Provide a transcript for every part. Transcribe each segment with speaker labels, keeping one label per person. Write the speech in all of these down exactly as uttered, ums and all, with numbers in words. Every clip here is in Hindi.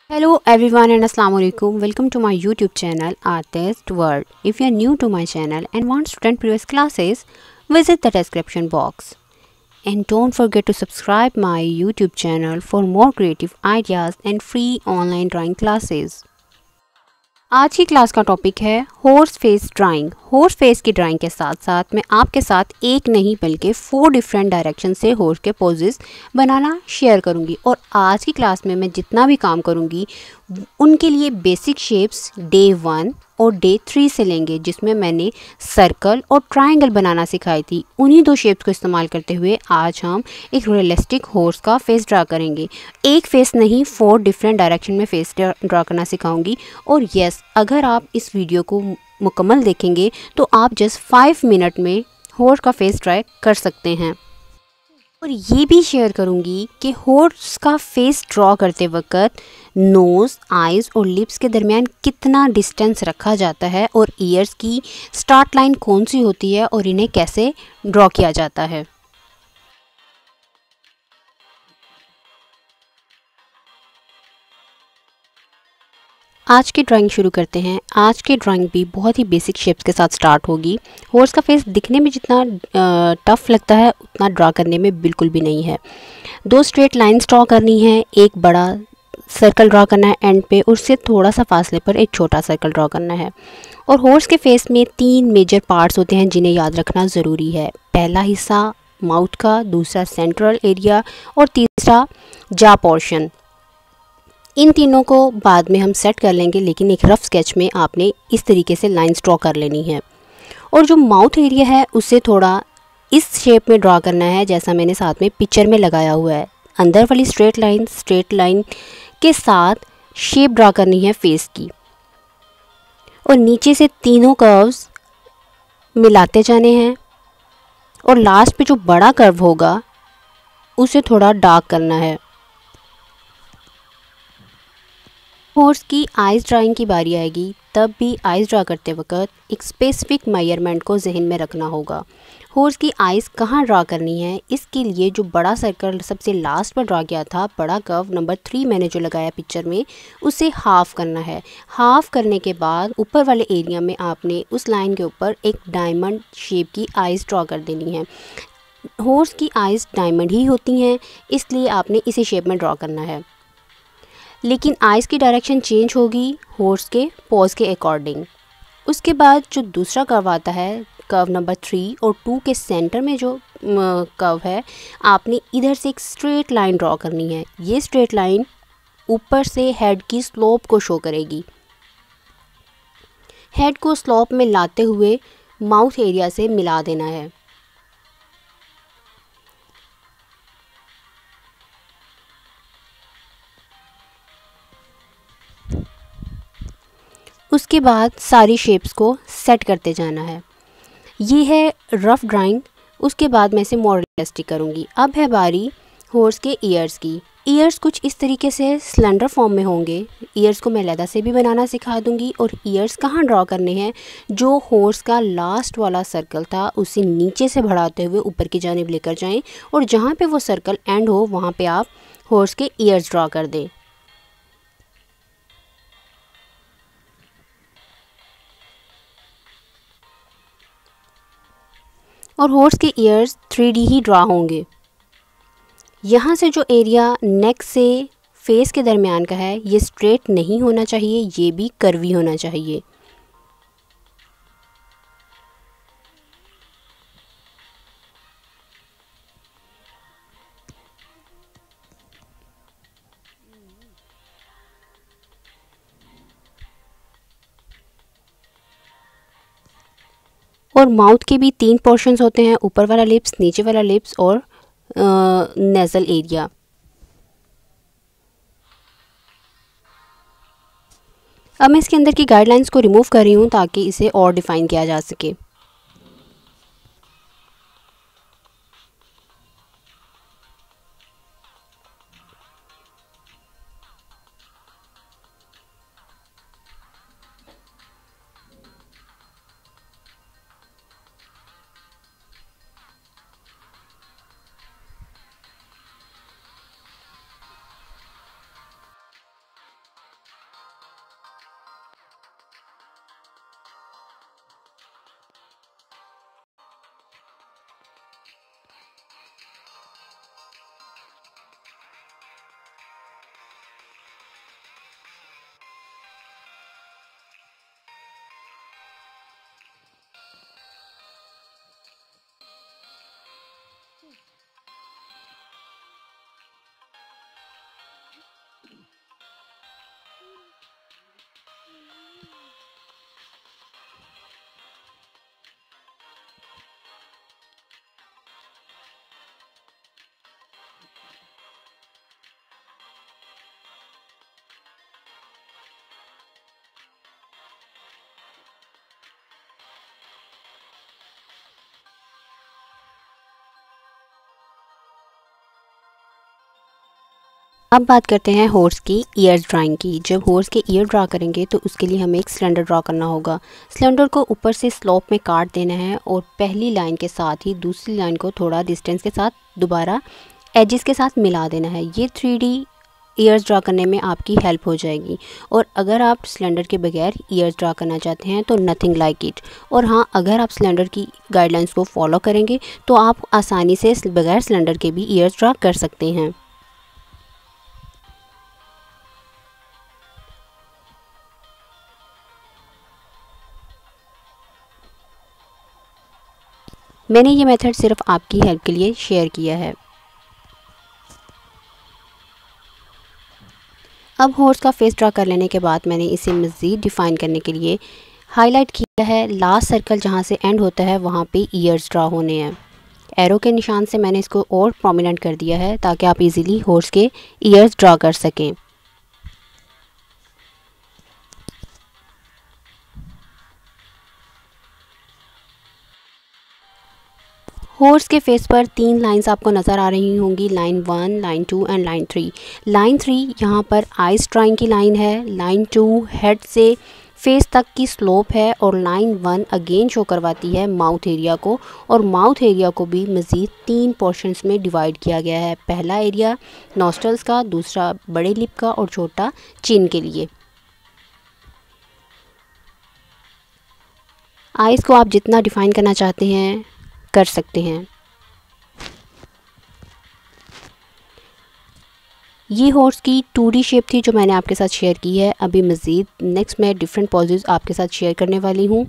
Speaker 1: Hello everyone and assalamu alaikum. Welcome to my YouTube channel Artist World. If you are new to my channel and want to attend previous classes, visit the description box. And don't forget to subscribe my YouTube channel for more creative ideas and free online drawing classes. आज की क्लास का टॉपिक है horse face drawing. Horse face की ड्राइंग के साथ साथ मैं आपके साथ एक नहीं बल्कि फोर डिफरेंट डायरेक्शन से हॉर्स के पोजेस बनाना शेयर करूंगी। और आज की क्लास में मैं जितना भी काम करूंगी उनके लिए बेसिक शेप्स डे वन और डे थ्री से लेंगे, जिसमें मैंने सर्कल और ट्रायंगल बनाना सिखाई थी। उन्हीं दो शेप्स को इस्तेमाल करते हुए आज हम एक रियलिस्टिक हॉर्स का फेस ड्रा करेंगे। एक फेस नहीं, फोर डिफरेंट डायरेक्शन में फेस ड्रा करना सिखाऊंगी। और यस, अगर आप इस वीडियो को मुकम्मल देखेंगे तो आप जस्ट फाइव मिनट में हॉर्स का फेस ड्रा कर सकते हैं। और ये भी शेयर करूंगी कि हॉर्स का फेस ड्रॉ करते वक्त नोज़, आइज़ और लिप्स के दरमियान कितना डिस्टेंस रखा जाता है और ईयर्स की स्टार्ट लाइन कौन सी होती है और इन्हें कैसे ड्रॉ किया जाता है। आज की ड्राइंग शुरू करते हैं। आज की ड्राइंग भी बहुत ही बेसिक शेप्स के साथ स्टार्ट होगी। हॉर्स का फेस दिखने में जितना टफ़ लगता है उतना ड्रा करने में बिल्कुल भी नहीं है। दो स्ट्रेट लाइंस ड्रॉ करनी है, एक बड़ा सर्कल ड्रॉ करना है एंड पे, उससे थोड़ा सा फासले पर एक छोटा सर्कल ड्रॉ करना है। और हॉर्स के फेस में तीन मेजर पार्ट्स होते हैं जिन्हें याद रखना ज़रूरी है। पहला हिस्सा माउथ का, दूसरा सेंट्रल एरिया और तीसरा जा पोर्शन। इन तीनों को बाद में हम सेट कर लेंगे, लेकिन एक रफ स्केच में आपने इस तरीके से लाइंस ड्रॉ कर लेनी है। और जो माउथ एरिया है उसे थोड़ा इस शेप में ड्रॉ करना है जैसा मैंने साथ में पिक्चर में लगाया हुआ है। अंदर वाली स्ट्रेट लाइन स्ट्रेट लाइन के साथ शेप ड्रॉ करनी है फेस की। और नीचे से तीनों कर्व्स मिलाते जाने हैं और लास्ट पे जो बड़ा कर्व होगा उसे थोड़ा डार्क करना है। हॉर्स की आइज़ ड्राइंग की बारी आएगी, तब भी आइज़ ड्रा करते वक्त एक स्पेसिफिक मेजरमेंट को जहन में रखना होगा। हॉर्स की आइज़ कहाँ ड्रा करनी है, इसके लिए जो बड़ा सर्कल सबसे लास्ट पर ड्रा किया था, बड़ा कर्व नंबर थ्री मैंने जो लगाया पिक्चर में, उसे हाफ़ करना है। हाफ़ करने के बाद ऊपर वाले एरिया में आपने उस लाइन के ऊपर एक डायमंड शेप की आइज़ ड्रा कर देनी है। हॉर्स की आइज़ डायमंड ही होती हैं, इसलिए आपने इसी शेप में ड्रा करना है। लेकिन आइज़ की डायरेक्शन चेंज होगी हॉर्स के पॉज के अकॉर्डिंग। उसके बाद जो दूसरा कर्व आता है, कर्व नंबर थ्री और टू के सेंटर में जो कर्व है, आपने इधर से एक स्ट्रेट लाइन ड्रॉ करनी है। ये स्ट्रेट लाइन ऊपर से हेड की स्लोप को शो करेगी। हेड को स्लोप में लाते हुए माउथ एरिया से मिला देना है। उसके बाद सारी शेप्स को सेट करते जाना है। ये है रफ़ ड्राइंग। उसके बाद मैं इसे मोर रियलिस्टिक करूँगी। अब है बारी हॉर्स के ईयर्स की। ईयर्स कुछ इस तरीके से सिलेंडर फॉर्म में होंगे। ईयर्स को मैं लैदा से भी बनाना सिखा दूँगी। और ईयर्स कहाँ ड्रॉ करने हैं, जो हॉर्स का लास्ट वाला सर्कल था उसे नीचे से बढ़ाते हुए ऊपर की जानिब लेकर जाएँ और जहाँ पे वो सर्कल एंड हो वहाँ पे आप हॉर्स के ईयर्स ड्रॉ कर दें। और हॉर्स के ईयर्स थ्री डी ही ड्रा होंगे। यहाँ से जो एरिया नेक से फेस के दरमियान का है, ये स्ट्रेट नहीं होना चाहिए, ये भी कर्वी होना चाहिए। और माउथ के भी तीन पोर्शंस होते हैं, ऊपर वाला लिप्स, नीचे वाला लिप्स और नेज़ल एरिया। अब मैं इसके अंदर की गाइडलाइंस को रिमूव कर रही हूँ ताकि इसे और डिफ़ाइन किया जा सके। अब बात करते हैं हॉर्स की ईयर्स ड्राइंग की। जब हॉर्स के ईयर ड्रा करेंगे तो उसके लिए हमें एक सिलेंडर ड्रा करना होगा। सिलेंडर को ऊपर से स्लोप में काट देना है और पहली लाइन के साथ ही दूसरी लाइन को थोड़ा डिस्टेंस के साथ दोबारा एजेस के साथ मिला देना है। ये थ्री डी ईयर्स ड्रा करने में आपकी हेल्प हो जाएगी। और अगर आप सिलेंडर के बगैर ईयर्स ड्रा करना चाहते हैं तो नथिंग लाइक इट। और हाँ, अगर आप सिलेंडर की गाइडलाइंस को फॉलो करेंगे तो आप आसानी से बगैर सिलेंडर के भी ईयर्स ड्रा कर सकते हैं। मैंने ये मेथड सिर्फ आपकी हेल्प के लिए शेयर किया है। अब हॉर्स का फेस ड्रा कर लेने के बाद मैंने इसे मज़ीद डिफ़ाइन करने के लिए हाईलाइट किया है। लास्ट सर्कल जहाँ से एंड होता है वहाँ पे ईयर्स ड्रा होने हैं। एरो के निशान से मैंने इसको और प्रोमिनेंट कर दिया है ताकि आप इजीली हॉर्स के ईयर्स ड्रा कर सकें। हॉर्स के फेस पर तीन लाइंस आपको नज़र आ रही होंगी, line one, line two and line three. Line three यहाँ पर आइस ड्राइंग की लाइन है, लाइन टू हेड से फेस तक की स्लोप है और लाइन वन अगेन शो करवाती है माउथ एरिया को। और माउथ एरिया को भी मज़ीद तीन पोर्शंस में डिवाइड किया गया है। पहला एरिया नॉस्ट्रल्स का, दूसरा बड़े लिप का और छोटा चिन के लिए। आइस को आप जितना डिफ़ाइन करना चाहते हैं कर सकते हैं। ये हॉर्स की टू डी शेप थी जो मैंने आपके साथ शेयर की है। अभी मज़ीद नेक्स्ट मैं डिफरेंट पॉजेस आपके साथ शेयर करने वाली हूँ।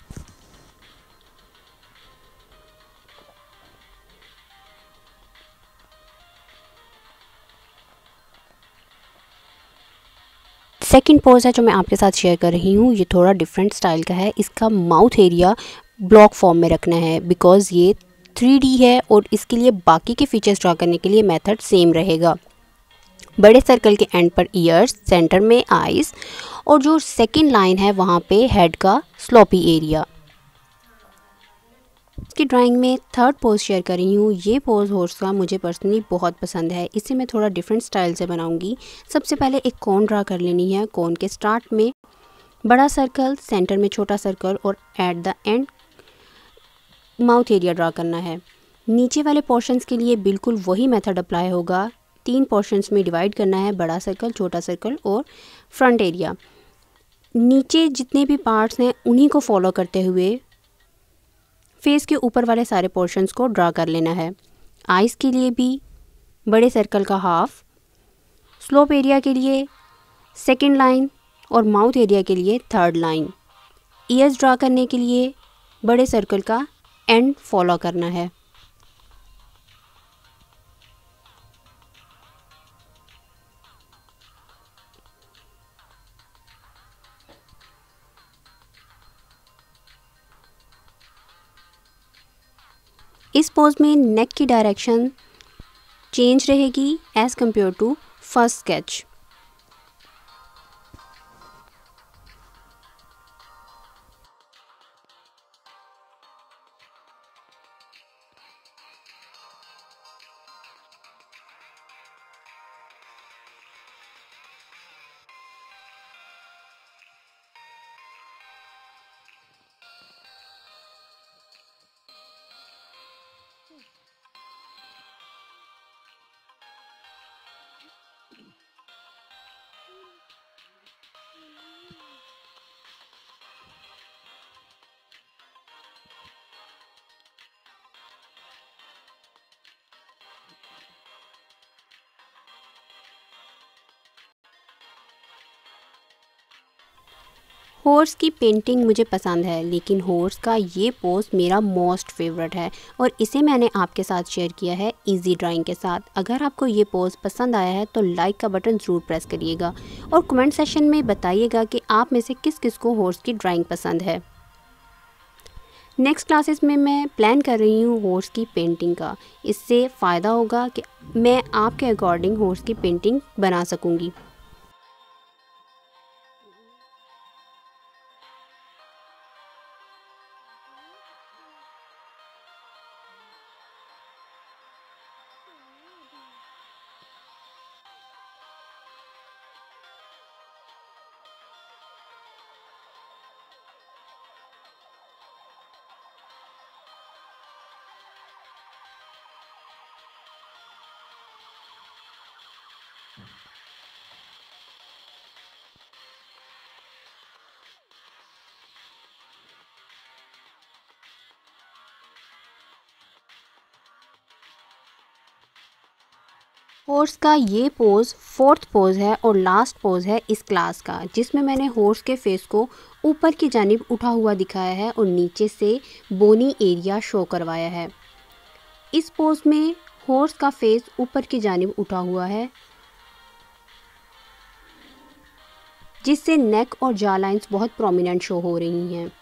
Speaker 1: सेकंड पोज है जो मैं आपके साथ शेयर कर रही हूँ। ये थोड़ा डिफरेंट स्टाइल का है। इसका माउथ एरिया ब्लॉक फॉर्म में रखना है बिकॉज़ ये थ्री डी है और इसके लिए बाकी के फीचर्स ड्रा करने के लिए मेथड सेम रहेगा। बड़े सर्कल के एंड पर ईयर्स, सेंटर में आईज और जो सेकंड लाइन है वहाँ पे हेड का स्लोपी एरिया। इसकी ड्राइंग में थर्ड पोज शेयर कर रही हूँ। ये पोज हॉर्स का मुझे पर्सनली बहुत पसंद है। इसे मैं थोड़ा डिफरेंट स्टाइल से बनाऊंगी। सबसे पहले एक कोन ड्रा कर लेनी है। कोन के स्टार्ट में बड़ा सर्कल, सेंटर में छोटा सर्कल और at the end mouth area draw करना है। नीचे वाले पोर्शंस के लिए बिल्कुल वही मेथड अप्लाई होगा। तीन पोर्शंस में डिवाइड करना है, बड़ा सर्कल, छोटा सर्कल और फ्रंट एरिया। नीचे जितने भी पार्ट्स हैं उन्हीं को फॉलो करते हुए फेस के ऊपर वाले सारे पोर्शंस को ड्रा कर लेना है। आइज़ के लिए भी बड़े सर्कल का हाफ, स्लोप एरिया के लिए सेकंड लाइन और माउथ एरिया के लिए थर्ड लाइन। ईयर्स ड्रा करने के लिए बड़े सर्कल का एंड फॉलो करना है। इस पोज में नेक की डायरेक्शन चेंज रहेगी as compare to first sketch. Horse की पेंटिंग मुझे पसंद है लेकिन हॉर्स का ये पोज मेरा मोस्ट फेवरेट है और इसे मैंने आपके साथ शेयर किया है इजी ड्राइंग के साथ। अगर आपको ये पोज पसंद आया है तो लाइक का बटन ज़रूर प्रेस करिएगा और कमेंट सेशन में बताइएगा कि आप में से किस किस को हॉर्स की ड्राइंग पसंद है। नेक्स्ट क्लासेस में मैं प्लान कर रही हूँ हॉर्स की पेंटिंग का। इससे फ़ायदा होगा कि मैं आपके अकॉर्डिंग हॉर्स की पेंटिंग बना सकूँगी। हॉर्स का ये पोज फोर्थ पोज है और लास्ट पोज है इस क्लास का, जिसमें मैंने हॉर्स के फेस को ऊपर की जानिब उठा हुआ दिखाया है और नीचे से बोनी एरिया शो करवाया है। इस पोज में हॉर्स का फेस ऊपर की जानिब उठा हुआ है, जिससे नेक और जॉ लाइंस बहुत प्रोमिनेंट शो हो रही हैं।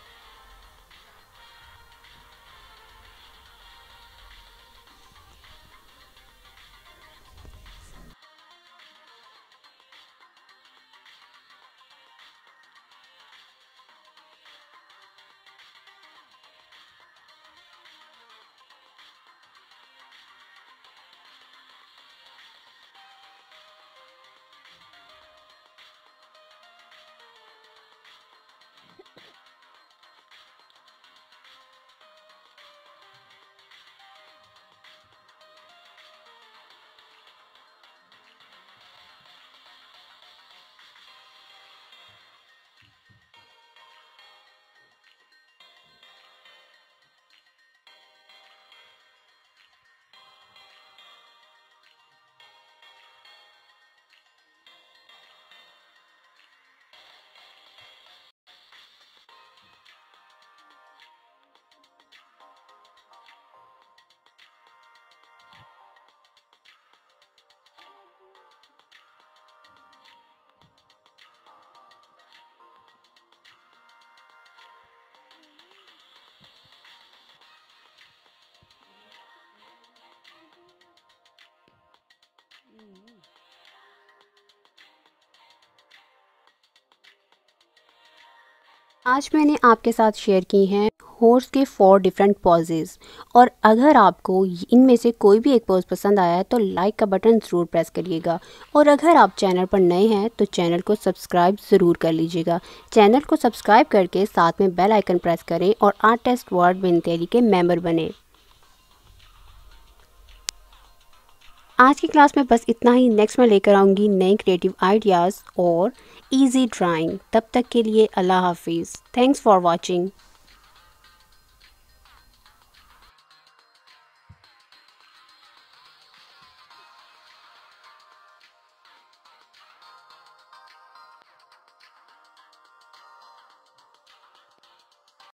Speaker 1: आज मैंने आपके साथ शेयर की हैं हॉर्स के फोर डिफरेंट पॉजेज़, और अगर आपको इनमें से कोई भी एक पोज पसंद आया है तो लाइक का बटन ज़रूर प्रेस करिएगा, और अगर आप चैनल पर नए हैं तो चैनल को सब्सक्राइब ज़रूर कर लीजिएगा। चैनल को सब्सक्राइब करके साथ में बेल आइकन प्रेस करें और आर्ट टेस्ट वर्ड बिंत के मेंबर बने। आज की क्लास में बस इतना ही। नेक्स्ट मैं लेकर आऊँगी नए क्रिएटिव आइडियाज़ और इजी ड्राइंग। तब तक के लिए अल्लाह हाफिज़। Thanks for watching.